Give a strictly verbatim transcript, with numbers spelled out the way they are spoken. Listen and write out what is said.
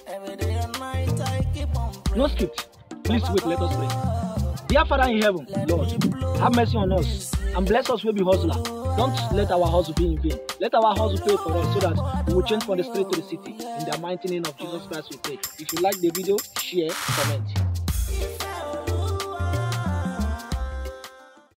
No script. Please wait, let us pray. Dear Father in heaven, Lord, have mercy on us and bless us, we be hustler. Don't let our hustle be in vain. Let our hustle pay for us so that we will change from the street to the city. In the mighty name of Jesus Christ we pray. If you like the video, share, comment.